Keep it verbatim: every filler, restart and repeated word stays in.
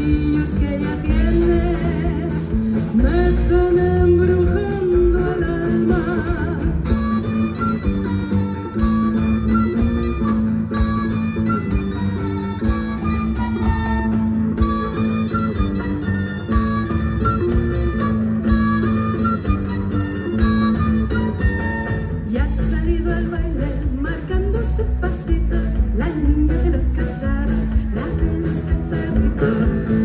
besillos que ella tiene me están embrujando el alma. Y ha salido al baile marcando sus pasitos, la niña de los cacharros, la de los cachorritos.